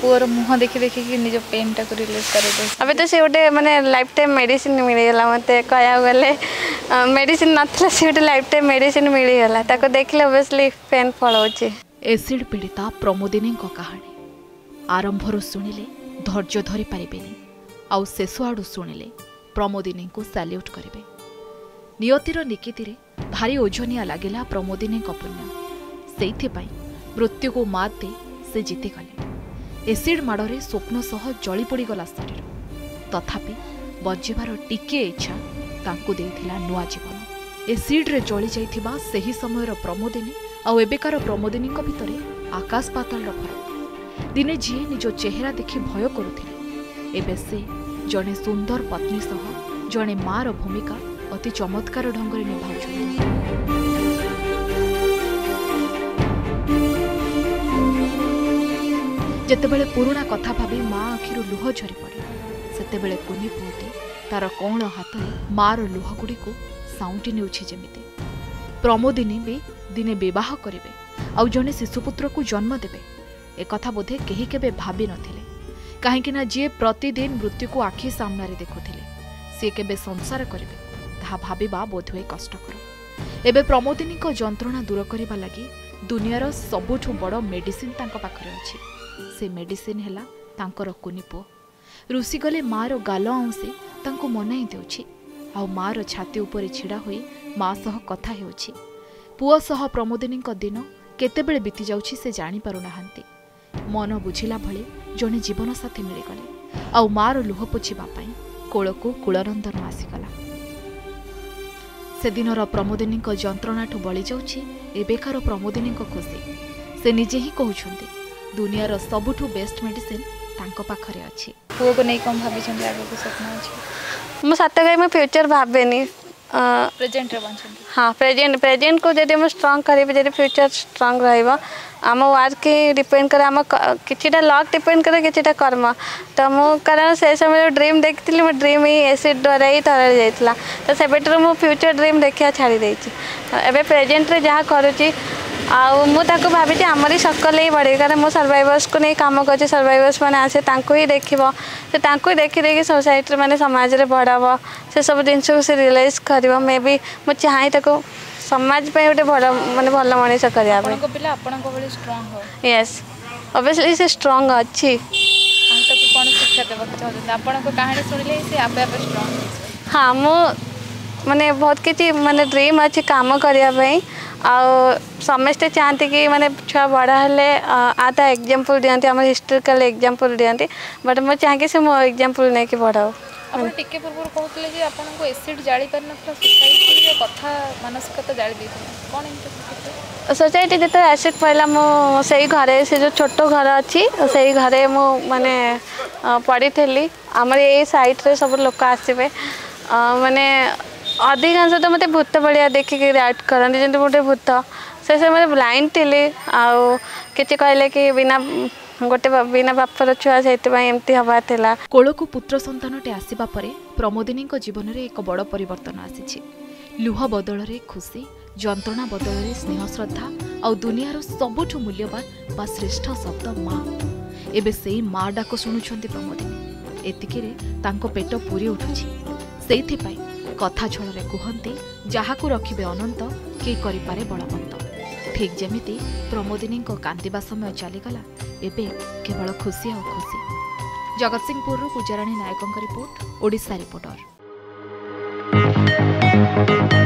Poor मुह देखी देखी कि निज पेन टाक रिलीज कर अबे तो से गोटे माने लाइफ टाइम मेडिसिन मिलगला मत कह गले मेडिसिन नाथला से गोटे लाइफ टाइम मेडिसिन मिलगला ताको देखले ऑब्वियसली पेन पळौची। एसिड पीड़िता प्रमोदिनी कहानी आरंभर शुणिले धैर्य धरी पारिबेनी आउ शेष आड़ू शुणिले प्रमोदिनी को सैल्यूट करेंगे। नियतिर निकिति भारी ओजनिया लगिला प्रमोदिनी पुण्य से मृत्यु को मात दे से जीतीगले। एसिड माड़े स्वप्न सह जली पड़गला शरीर तथापि बंचार टिके इच्छा तांकु देइथिला नुआ जीवन। एसिड रे जली जाइथिबा सेही समयर प्रमोदिनी आउ एबेकार प्रमोदिनी भितर आकाश पाताल फरक। दिने जी निज चेहरा देखि भय करुथिले एबे से जड़े सुंदर पत्नी सह जड़े मार भूमिका अति चमत्कार ढंग से निभाउछन्ति। जेतेबेले पुराणा कथा भावी माँ आखिरु लुह झरी पड़े सेतेबेले कुनी पुटी तार कौण हाथ में मार लुह गुड़ी को साउंटी नेउछि जेमिति। प्रमोदिनी भी दिने विवाह करेंगे आउ जड़े शिशुपुत्र को जन्म देवे एकथा बोधे केही केबे भाबी नथिले कहीं जी प्रतिदिन मृत्यु को आखि सामने देखुले सी केबे संसार करेंगे ताहा भाबिबा बोधहुए कष्टकर। एबे प्रमोदिनी को जंत्रणा दूर करने लगी दुनियार सबुठु बड़ मेडिसिन तांको पाखरे अछि। से मेडिसिन हैला तांकर कुनी पुओ। ऋषि गले मार गाल आउंसे तांको मनाई देउछि आउ मार छाती उपरे छिड़ा होई माँ सह कथा हेउछि। पुओ सह प्रमोदिनी दिन केतेबेले बीती जाउछि से जानि पारु नाहांती। मन बुझिला भले जड़े जीवन साथी मिलगले आउ मार लुह पोछिबा पई कोलको कुलरंदन आसीगला। से दिनर प्रमोदिनी जंत्रणाठू बली जाउछि एबेकार प्रमोदिनी खुशी। से निजे ही कहउछन्ति दुनियार सबुठू बेस्ट मेडिसिन तांको पाखरे अछि। पुओ को नहीं कम भाभी छन्ति आगे को सपना अछि मो सत कहे मैं फ्यूचर भावेनी प्रेजेंट रे बंचन्ति। हाँ प्रेजेंट को जदि स्ट्रांग करेंगे जदि फ्यूचर स्ट्रांग रहिबा आम वर्क के डिपेंड करे आम किछिटा लक डिपेंड करे किछिटा कर्म। तो मु कारण से समय ड्रीम देखती मो ड्रीम ही एसिड द्वारा ही तराई जाइतिला तो सेबेटर मु फ्यूचर ड्रीम देखिया छाड़ी देछि। एबे प्रेजेंट रे जहाँ करूची आउ मु ताको भाभी आमरी सकल ही बढ़े कारण मु सर्वाइवर्स को नहीं काम कर सर्वाइवर्स मैंने आसे तांको ही देखिबो से तांको देखि देखि सोसाइटी माने समाज रे बढ़ाबो से सब जिनस को से रियलाइज करिवो मे बी मु चाहे ताको समाज पे गोटे भल माने भल मनीष करिया आपनको पिला आपनको बड़ी स्ट्रांग हो। यस ऑब्वियसली से स्ट्रांग अच्छी हम तो कोन शिक्षा देबा चाहते आपनको कहानी सुनिले से आपे आपे स्ट्रांग। हाँ मु माने बहुत किछि माने ड्रीम अच्छी काम करिया पई आ समस्ते चाहते कि माने छुआ बड़ा हेले आता एग्जांपल दियंती हम हिस्टोरिकल एग्जांपल दियंती बट मु चाहे कि से मो एग्जांपल नै कि बढ़ाओ। आपण टिके पूर्व कहतले जे आपनको एसिड जाली पर नथला सोसाइटी रे कथा मानसिकता जाली देथला कोन इंटरेस्ट सोसाइटी जते एसिड पहला मो सही घरे से जो छोटो घर अच्छी सही घरे मो माने पड़ी थेली हमर ए साइड रे सब लोक आसीबे माने अधिकांश तो मत भूत भाया देखिक रिएक्ट करते जमी गोटे भूत से समय ब्लाइंड थी आउ कि कहले कि बिना गोटे बिना बापर छुआ से एमती हबार थिला। कोलको पुत्र संतानटे आसीबा परे प्रमोदिनी जीवन में एक बड़ परिवर्तन आसी। लुह बदल रे खुशी जंत्रणा बदल रे स्नेह श्रद्धा आउ दुनियार सबुठु मूल्यवान बा श्रेष्ठ शब्द माँ। एबे से माँ डाक शुणुछन्ति प्रमोदिनी एतिकिरे तांको पेट पूरी उठुछि। सेइथिपाई कथा छଳରେ कुहନ୍ତି ଯାହାକୁ ରଖିବେ ଅନନ୍ତ କିଏ କରିପାରେ ବଳବନ୍ତ। ଠିକ୍ ଯେମିତି ପ୍ରମୋଦିନୀଙ୍କ କାନ୍ଦିବା ସମୟ ଚାଲିଗଲା ଏବେ କେବଳ ଖୁସି ଆଉ ଖୁସି। ଜଗତସିଂହପୁରରୁ ପୂଜାରାଣୀ ନାୟକଙ୍କ ରିପୋର୍ଟ ଓଡ଼ିଶା ରିପୋର୍ଟର।